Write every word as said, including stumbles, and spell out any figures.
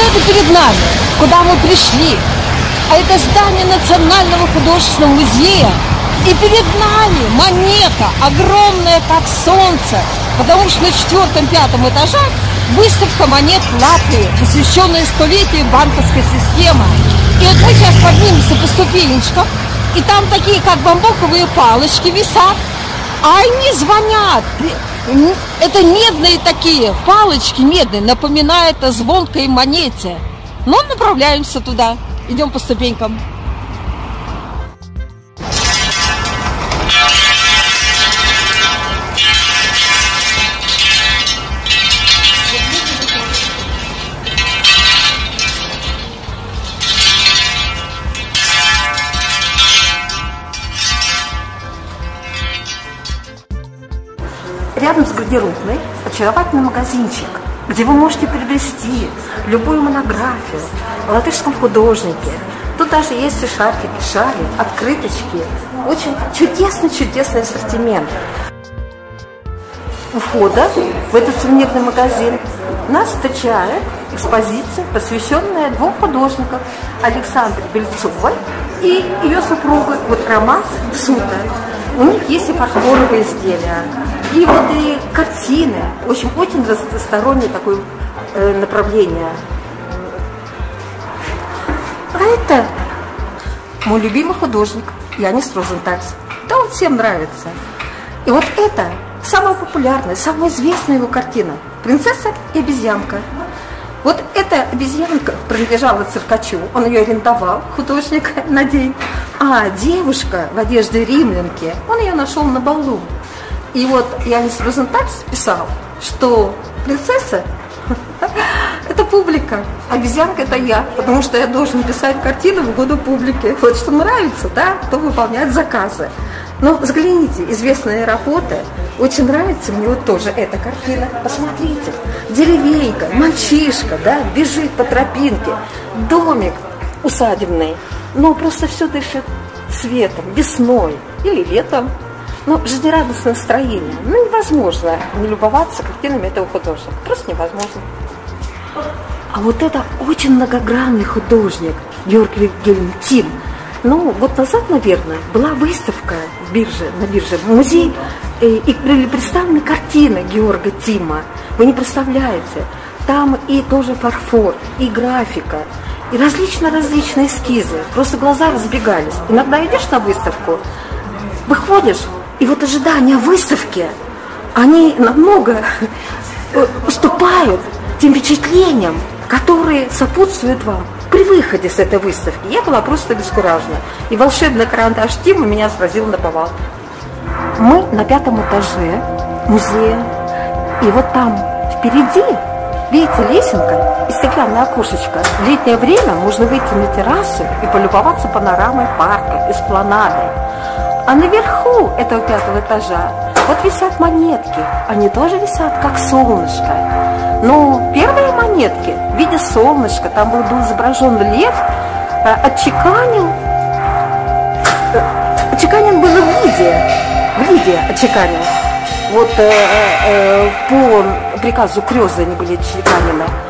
это перед нами, куда мы пришли. А это здание Национального художественного музея. И перед нами монета, огромная как солнце, потому что на четвертом-пятом этажах выставка монет Латвии, посвященная столетию банковской системы. И вот мы сейчас поднимемся по ступенечкам, и там такие как бамбуковые палочки висят, а они звонят. Это медные такие палочки, медные, напоминают о звонкой монете. Но направляемся туда, идем по ступенькам. Рядом с гардеробной очаровательный магазинчик, где вы можете приобрести любую монографию о латышском художнике. Тут даже есть и шарфики, шали, открыточки. Очень чудесный-чудесный ассортимент. У входа в этот сувенирный магазин нас встречает экспозиция, посвященная двум художникам: Александре Бельцовой и ее супругой, вот Роман Сута. У них есть и фарфоровые изделия, и вот и картины, в общем, очень разностороннее такое э, направление. А это мой любимый художник Янис Розентальс. Да, он всем нравится. И вот это самая популярная, самая известная его картина «Принцесса и обезьянка». Вот эта обезьянка принадлежала циркачу, он ее арендовал, художник, на день. А девушка в одежде римлянки, он ее нашел на балу. И вот Янис Розентальс писал, что принцесса – это публика, а обезьянка – это я, потому что я должен писать картину в угоду публике. Вот что нравится, да, кто выполняет заказы. Но взгляните, известная работа, очень нравится мне вот тоже эта картина. Посмотрите, деревенька, мальчишка, да, бежит по тропинке, домик усадебный, но просто все дышит светом, весной или летом. Ну, жизнерадостное настроение. Ну, невозможно не любоваться картинами этого художника. Просто невозможно. А вот это очень многогранный художник Георг Вильгельм Тим. Ну, год назад, наверное, была выставка в бирже, на бирже, в музее, и были представлены картины Георга Тима. Вы не представляете. Там и тоже фарфор, и графика, и различно-различные эскизы. Просто глаза разбегались. Иногда идешь на выставку, выходишь, и вот ожидания выставки, они намного уступают тем впечатлениям, которые сопутствуют вам при выходе с этой выставки. Я была просто обескуражена. И волшебный карандаш Тима меня сразил наповал. Мы на пятом этаже музея. И вот там впереди, видите, лесенка и стеклянное окошечко. В летнее время можно выйти на террасу и полюбоваться панорамой парка, эспланадой. А наверху этого пятого этажа вот висят монетки. Они тоже висят, как солнышко. Но первые монетки в виде солнышка, там был, был изображен лев, отчеканен, отчеканен был в Лидии, в Лидии отчеканен. Вот э, э, по приказу Крёза они были отчеканены.